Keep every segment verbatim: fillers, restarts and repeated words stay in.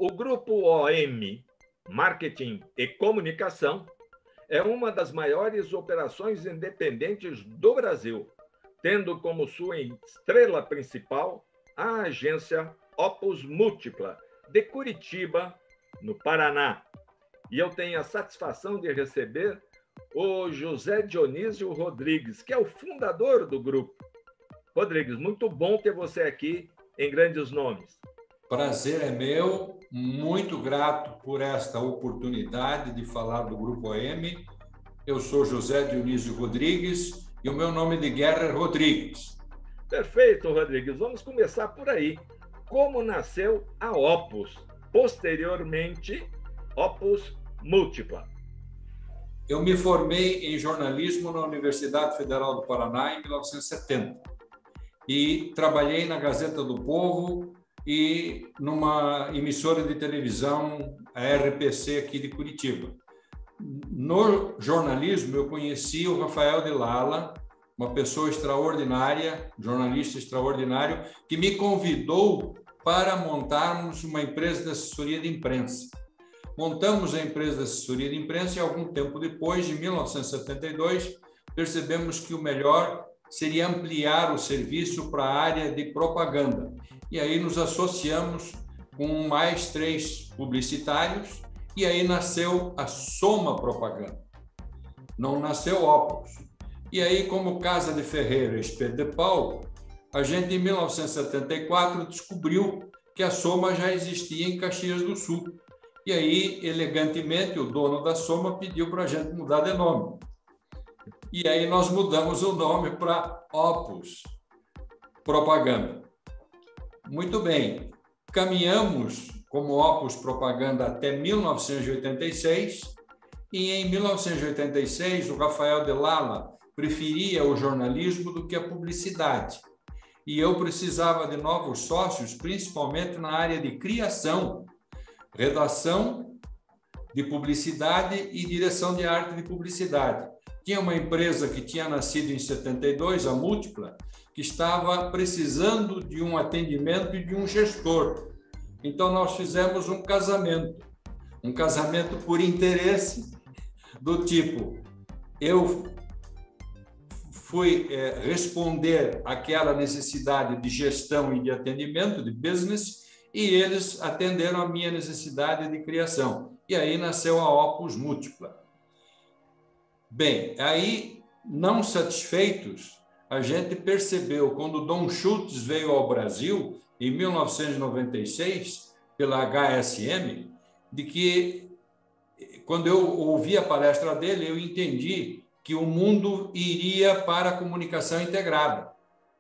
O Grupo O M, Marketing e Comunicação, é uma das maiores operações independentes do Brasil, tendo como sua estrela principal a agência Opus Múltipla, de Curitiba, no Paraná. E eu tenho a satisfação de receber o José Dionísio Rodrigues, que é o fundador do grupo. Rodrigues, muito bom ter você aqui em Grandes Nomes. Prazer é meu, muito grato por esta oportunidade de falar do Grupo O M. Eu sou José Dionísio Rodrigues e o meu nome de guerra é Rodrigues. Perfeito, Rodrigues. Vamos começar por aí. Como nasceu a Opus? Posteriormente, Opus Múltipla. Eu me formei em jornalismo na Universidade Federal do Paraná em mil novecentos e setenta e trabalhei na Gazeta do Povo e numa emissora de televisão, a R P C aqui de Curitiba. No jornalismo, eu conheci o Rafael de Lala, uma pessoa extraordinária, jornalista extraordinário, que me convidou para montarmos uma empresa de assessoria de imprensa. Montamos a empresa de assessoria de imprensa e, algum tempo depois, em mil novecentos e setenta e dois, percebemos que o melhor seria ampliar o serviço para a área de propaganda. E aí nos associamos com mais três publicitários e aí nasceu a Soma Propaganda. Não nasceu Opus. E aí, como Casa de Ferreira e Espeto de Pau, a gente, em mil novecentos e setenta e quatro, descobriu que a Soma já existia em Caxias do Sul. E aí, elegantemente, o dono da Soma pediu para a gente mudar de nome. E aí nós mudamos o nome para Opus Propaganda. Muito bem, caminhamos como Opus Propaganda até mil novecentos e oitenta e seis e em mil novecentos e oitenta e seis o Rafael de Lala preferia o jornalismo do que a publicidade. E eu precisava de novos sócios, principalmente na área de criação, redação de publicidade e direção de arte de publicidade. Tinha uma empresa que tinha nascido em setenta e dois, a Múltipla, que estava precisando de um atendimento e de um gestor. Então, nós fizemos um casamento, um casamento por interesse, do tipo, eu fui é, responder àquela necessidade de gestão e de atendimento, de business, e eles atenderam a minha necessidade de criação. E aí nasceu a Opus Múltipla. Bem, aí, não satisfeitos, a gente percebeu, quando o Dom Schultz veio ao Brasil, em mil novecentos e noventa e seis, pela H S M, de que, quando eu ouvi a palestra dele, eu entendi que o mundo iria para a comunicação integrada,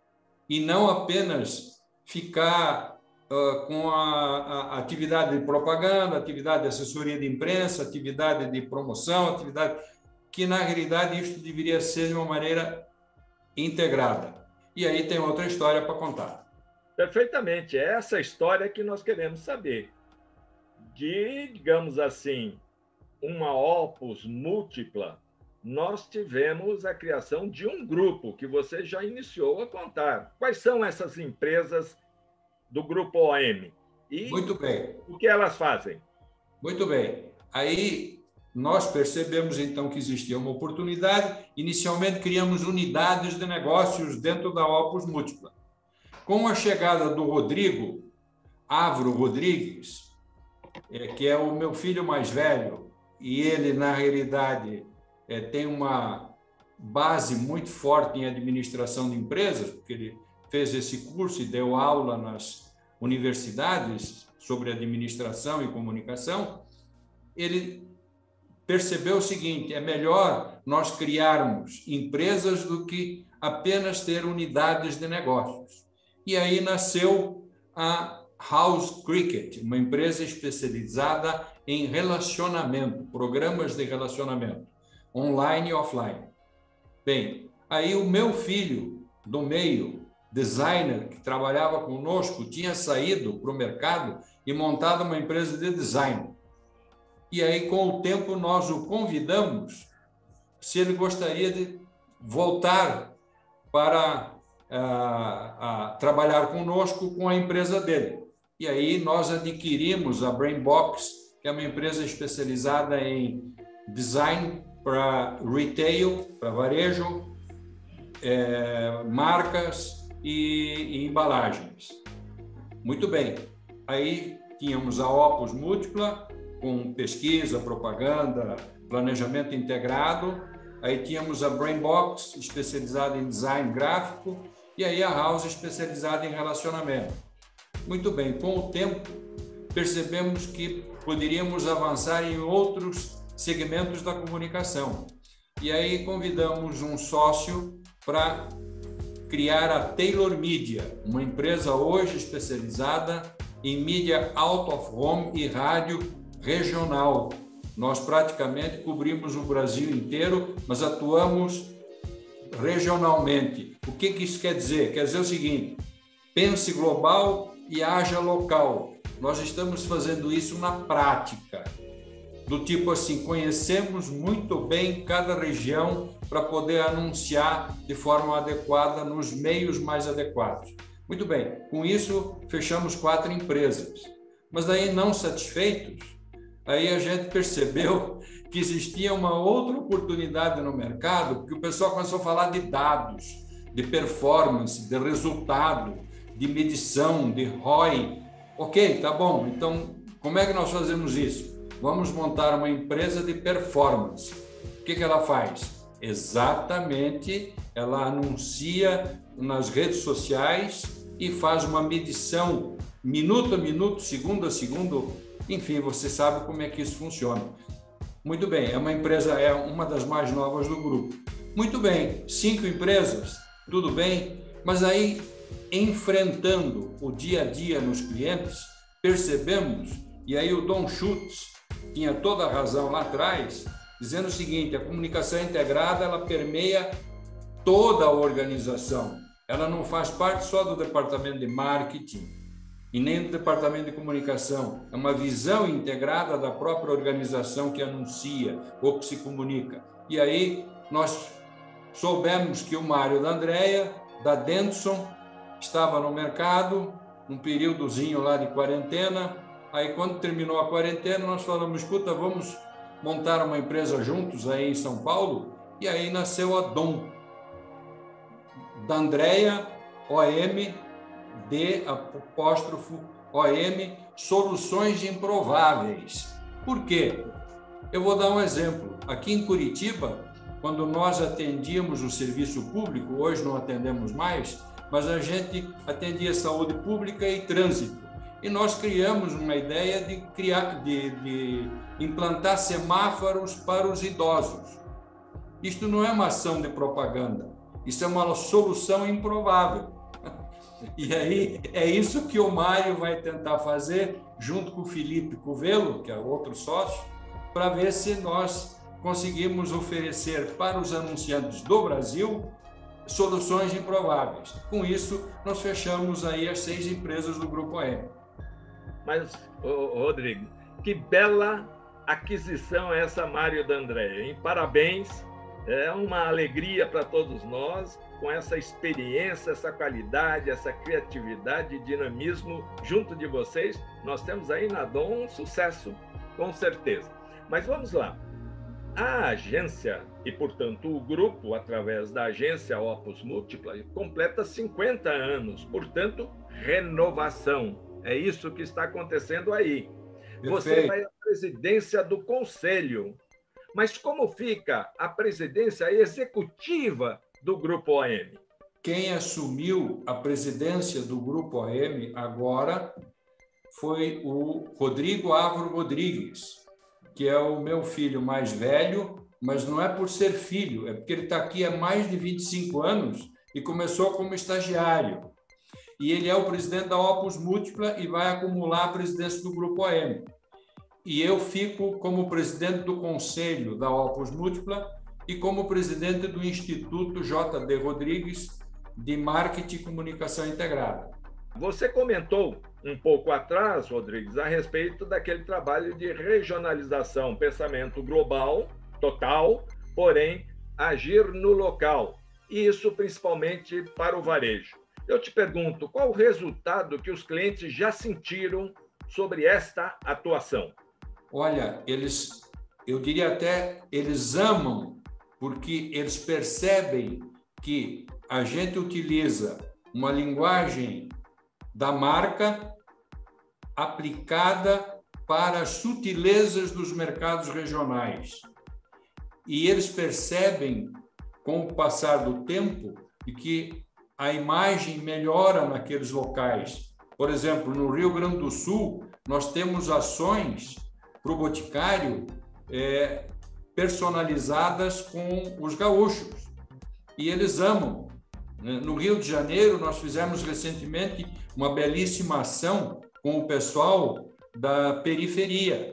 e não apenas ficar uh, com a, a atividade de propaganda, atividade de assessoria de imprensa, atividade de promoção, atividade... que, na realidade, isso deveria ser de uma maneira integrada. E aí tem outra história para contar. Perfeitamente. É essa história que nós queremos saber. De, digamos assim, uma Opus Múltipla, nós tivemos a criação de um grupo que você já iniciou a contar. Quais são essas empresas do Grupo O M? E Muito bem. O que elas fazem? Muito bem. Aí... nós percebemos, então, que existia uma oportunidade. Inicialmente, criamos unidades de negócios dentro da Opus Múltipla. Com a chegada do Rodrigo, Avro Rodrigues, que é o meu filho mais velho, e ele, na realidade, tem uma base muito forte em administração de empresas, porque ele fez esse curso e deu aula nas universidades sobre administração e comunicação, ele percebeu o seguinte: é melhor nós criarmos empresas do que apenas ter unidades de negócios. E aí nasceu a House Cricket, uma empresa especializada em relacionamento, programas de relacionamento, online e offline. Bem, aí o meu filho do meio, designer, que trabalhava conosco, tinha saído para o mercado e montado uma empresa de design. E aí, com o tempo, nós o convidamos se ele gostaria de voltar para a, a trabalhar conosco com a empresa dele. E aí nós adquirimos a Brainbox, que é uma empresa especializada em design para retail, para varejo, é, marcas e, e embalagens. Muito bem. Aí tínhamos a Opus Múltipla, com pesquisa, propaganda, planejamento integrado. Aí tínhamos a Brainbox, especializada em design gráfico, e aí a House, especializada em relacionamento. Muito bem, com o tempo, percebemos que poderíamos avançar em outros segmentos da comunicação. E aí convidamos um sócio para criar a Taylor Media, uma empresa hoje especializada em mídia out of home e rádio regional. Nós praticamente cobrimos o Brasil inteiro, mas atuamos regionalmente. O que que isso quer dizer? Quer dizer o seguinte: pense global e haja local. Nós estamos fazendo isso na prática, do tipo assim, conhecemos muito bem cada região para poder anunciar de forma adequada nos meios mais adequados. Muito bem, com isso fechamos quatro empresas, mas daí não satisfeitos, aí a gente percebeu que existia uma outra oportunidade no mercado, porque o pessoal começou a falar de dados, de performance, de resultado, de medição, de R O I. Ok, tá bom, então como é que nós fazemos isso? Vamos montar uma empresa de performance. O que que ela faz? Exatamente, ela anuncia nas redes sociais e faz uma medição minuto a minuto, segundo a segundo, enfim, você sabe como é que isso funciona. Muito bem, é uma empresa, é uma das mais novas do grupo. Muito bem, cinco empresas, tudo bem, mas aí, enfrentando o dia a dia nos clientes, percebemos, e aí o Don Schultz tinha toda a razão lá atrás, dizendo o seguinte: a comunicação integrada, ela permeia toda a organização. Ela não faz parte só do departamento de marketing e nem do departamento de comunicação. É uma visão integrada da própria organização que anuncia ou que se comunica. E aí nós soubemos que o Mário da Andrea, da Dentson, estava no mercado, um períodozinho lá de quarentena. Aí quando terminou a quarentena, nós falamos: escuta, vamos montar uma empresa juntos aí em São Paulo? E aí nasceu a D O M, da Andrea, O M, D, apóstrofo, O M, Soluções Improváveis. Por quê? Eu vou dar um exemplo. Aqui em Curitiba, quando nós atendíamos o serviço público, hoje não atendemos mais, mas a gente atendia saúde pública e trânsito. E nós criamos uma ideia de, criar, de, de implantar semáforos para os idosos. Isto não é uma ação de propaganda, isso é uma solução improvável. E aí é isso que o Mário vai tentar fazer, junto com o Felipe Covelo, que é outro sócio, para ver se nós conseguimos oferecer para os anunciantes do Brasil soluções improváveis. Com isso, nós fechamos aí as seis empresas do Grupo O M. Mas, Rodrigo, que bela aquisição é essa, Mário da Andrea, hein? Parabéns, é uma alegria para todos nós, com essa experiência, essa qualidade, essa criatividade e dinamismo junto de vocês. Nós temos aí na D O M um sucesso, com certeza. Mas vamos lá. A agência, e portanto o grupo, através da agência Opus Múltipla, completa cinquenta anos, portanto, renovação. É isso que está acontecendo aí. Perfeito. Você vai à presidência do conselho. Mas como fica a presidência executiva do Grupo O M? Quem assumiu a presidência do Grupo O M agora foi o Rodrigo Álvaro Rodrigues, que é o meu filho mais velho, mas não é por ser filho, é porque ele está aqui há mais de vinte e cinco anos e começou como estagiário. E ele é o presidente da Opus Múltipla e vai acumular a presidência do Grupo O M. E eu fico como presidente do conselho da Opus Múltipla e como presidente do Instituto J D Rodrigues de Marketing e Comunicação Integrada. Você comentou um pouco atrás, Rodrigues, a respeito daquele trabalho de regionalização, pensamento global, total, porém agir no local. E isso principalmente para o varejo. Eu te pergunto, qual o resultado que os clientes já sentiram sobre esta atuação? Olha, eles, eu diria até, eles amam, porque eles percebem que a gente utiliza uma linguagem da marca aplicada para as sutilezas dos mercados regionais. E eles percebem, com o passar do tempo, que a imagem melhora naqueles locais. Por exemplo, no Rio Grande do Sul, nós temos ações para o Boticário é, personalizadas com os gaúchos. E eles amam. No Rio de Janeiro, nós fizemos recentemente uma belíssima ação com o pessoal da periferia.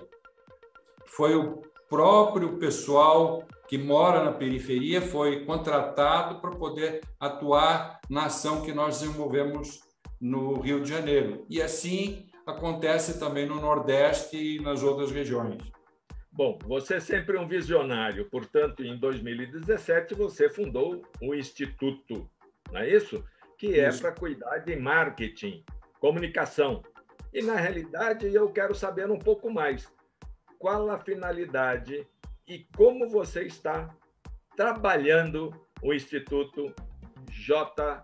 Foi o próprio pessoal que mora na periferia, foi contratado para poder atuar na ação que nós desenvolvemos no Rio de Janeiro. E assim acontece também no Nordeste e nas outras regiões. Bom, você é sempre um visionário, portanto, em dois mil e dezessete você fundou o Instituto, não é isso? Que é para cuidar de marketing, comunicação. E, na realidade, eu quero saber um pouco mais. Qual a finalidade e como você está trabalhando o Instituto J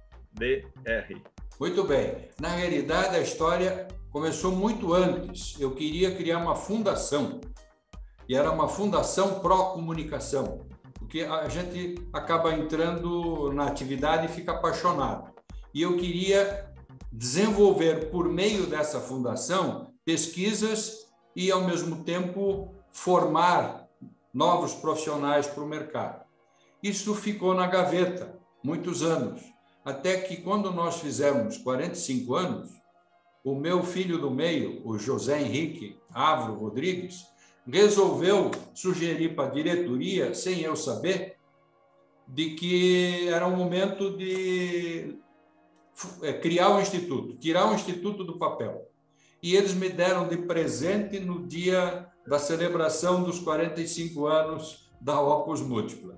D R? Muito bem. Na realidade, a história começou muito antes. Eu queria criar uma fundação. E era uma fundação pró-comunicação. Porque a gente acaba entrando na atividade e fica apaixonado. E eu queria desenvolver, por meio dessa fundação, pesquisas e, ao mesmo tempo, formar novos profissionais para o mercado. Isso ficou na gaveta muitos anos, até que, quando nós fizemos quarenta e cinco anos, o meu filho do meio, o José Henrique Avro Rodrigues, resolveu sugerir para a diretoria, sem eu saber, de que era um momento de criar o Instituto, tirar o Instituto do papel. E eles me deram de presente no dia da celebração dos quarenta e cinco anos da Opus Múltipla.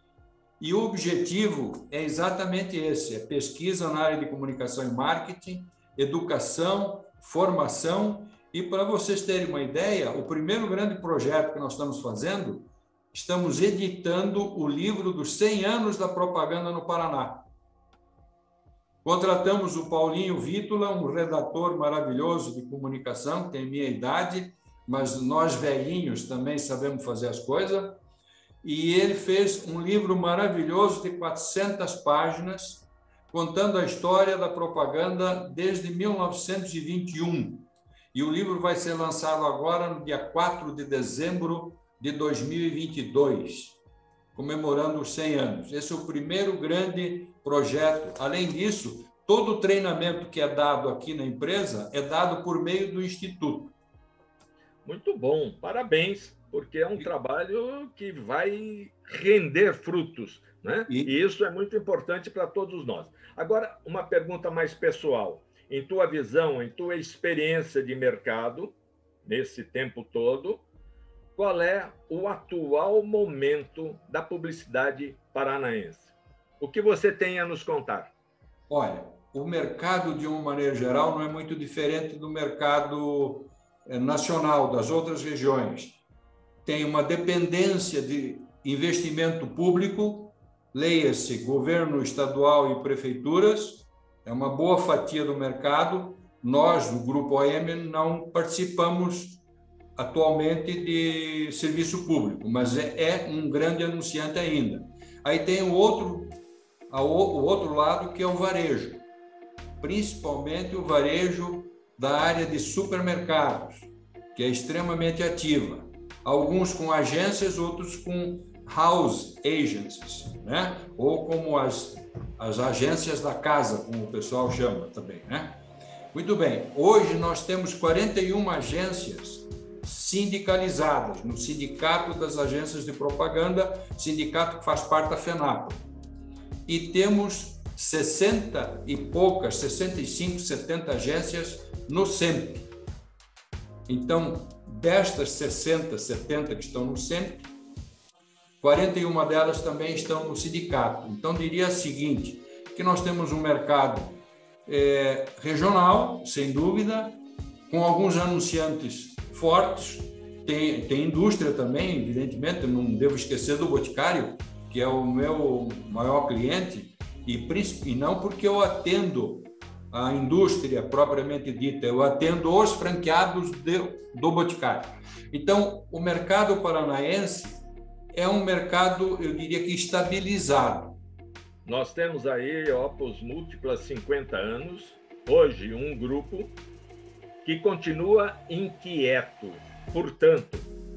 E o objetivo é exatamente esse, é pesquisa na área de comunicação e marketing, educação, formação. E, para vocês terem uma ideia, o primeiro grande projeto que nós estamos fazendo, estamos editando o livro dos cem anos da propaganda no Paraná. Contratamos o Paulinho Vítula, um redator maravilhoso de comunicação, que tem minha idade, mas nós velhinhos também sabemos fazer as coisas. E ele fez um livro maravilhoso de quatrocentas páginas, contando a história da propaganda desde mil novecentos e vinte e um. E o livro vai ser lançado agora no dia quatro de dezembro de dois mil e vinte e dois, comemorando os cem anos. Esse é o primeiro grande projeto. Além disso, todo o treinamento que é dado aqui na empresa é dado por meio do Instituto. Muito bom, parabéns, porque é um trabalho que vai render frutos, né? E, e isso é muito importante para todos nós. Agora, uma pergunta mais pessoal. Em tua visão, em tua experiência de mercado, nesse tempo todo, qual é o atual momento da publicidade paranaense? O que você tem a nos contar? Olha, o mercado, de uma maneira geral, não é muito diferente do mercado nacional, das outras regiões. Tem uma dependência de investimento público, leia-se governo estadual e prefeituras, é uma boa fatia do mercado. Nós, do Grupo O M, não participamos atualmente de serviço público, mas é, é um grande anunciante ainda. Aí tem o outro, o outro lado, que é o varejo, principalmente o varejo da área de supermercados, que é extremamente ativa. Alguns com agências, outros com house agencies, né? Ou como as, as agências da casa, como o pessoal chama também, né? Muito bem, hoje nós temos quarenta e uma agências sindicalizadas no Sindicato das Agências de Propaganda, sindicato que faz parte da FENAPA. E temos sessenta e poucas, sessenta e cinco, setenta agências no SEMP. Então, destas sessenta, setenta que estão no SEMP, quarenta e uma delas também estão no sindicato. Então, diria o seguinte, que nós temos um mercado é, regional, sem dúvida, com alguns anunciantes fortes. Tem, tem indústria também, evidentemente, não devo esquecer do Boticário, que é o meu maior cliente, e, e não porque eu atendo a indústria propriamente dita, eu atendo os franqueados de, do Boticário. Então, o mercado paranaense é um mercado, eu diria que estabilizado. Nós temos aí Opus Múltiplas cinquenta anos, hoje um grupo que continua inquieto. Portanto,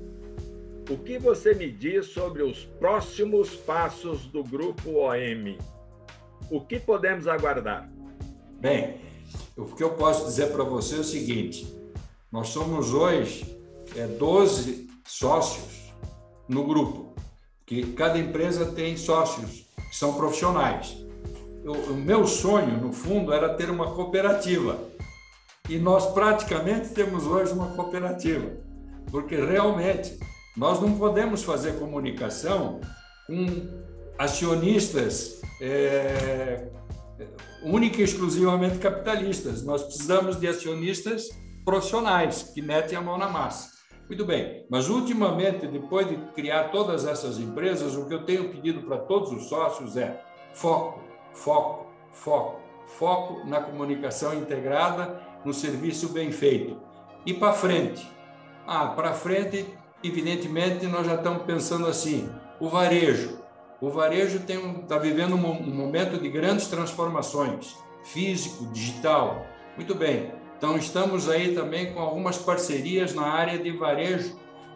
o que você me diz sobre os próximos passos do Grupo O M? O que podemos aguardar? Bem, o que eu posso dizer para você é o seguinte: nós somos hoje é, doze sócios no grupo, que cada empresa tem sócios que são profissionais. Eu, o meu sonho, no fundo, era ter uma cooperativa. E nós praticamente temos hoje uma cooperativa, porque realmente nós não podemos fazer comunicação com acionistas é, única e exclusivamente capitalistas. Nós precisamos de acionistas profissionais que metem a mão na massa. Muito bem, mas ultimamente, depois de criar todas essas empresas, o que eu tenho pedido para todos os sócios é foco, foco, foco, foco na comunicação integrada, no serviço bem feito. E para frente? Ah, para frente, evidentemente, nós já estamos pensando assim, o varejo. O varejo está um, tá vivendo um, um momento de grandes transformações, físico, digital. Muito bem, então estamos aí também com algumas parcerias na área de varejo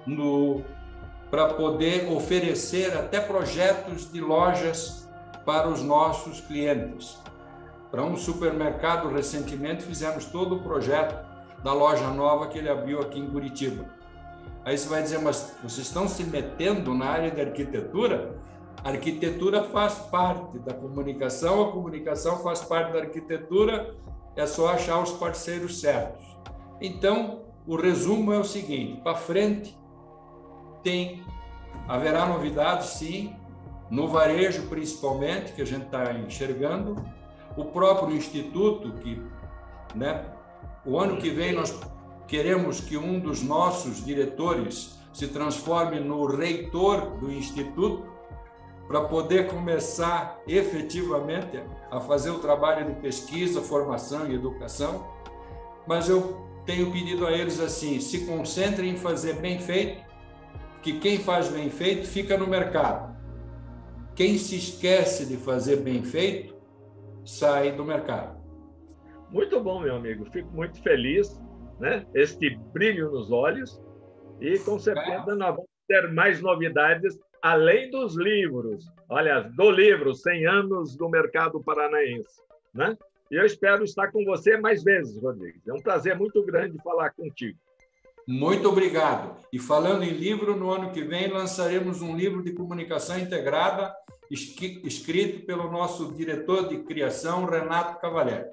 para poder oferecer até projetos de lojas para os nossos clientes. Para um supermercado, recentemente, fizemos todo o projeto da loja nova que ele abriu aqui em Curitiba. Aí você vai dizer, mas vocês estão se metendo na área de arquitetura? A arquitetura faz parte da comunicação, a comunicação faz parte da arquitetura, é só achar os parceiros certos. Então, o resumo é o seguinte, para frente, tem, haverá novidades, sim, no varejo principalmente, que a gente está enxergando, o próprio Instituto, que, né, o ano que vem nós queremos que um dos nossos diretores se transforme no reitor do Instituto, para poder começar efetivamente a fazer o trabalho de pesquisa, formação e educação. Mas eu tenho pedido a eles assim, se concentrem em fazer bem feito, que quem faz bem feito fica no mercado. Quem se esquece de fazer bem feito, sai do mercado. Muito bom, meu amigo. Fico muito feliz, né? Este brilho nos olhos e, com certeza, nós vamos ter mais novidades além dos livros. Olha, do livro cem anos do mercado paranaense, né? E eu espero estar com você mais vezes, Rodrigues. É um prazer muito grande falar contigo. Muito obrigado. E falando em livro, no ano que vem lançaremos um livro de comunicação integrada escrito pelo nosso diretor de criação, Renato Cavalieri.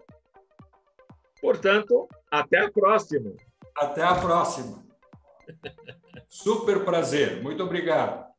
Portanto, até a próxima. Até a próxima. Super prazer. Muito obrigado.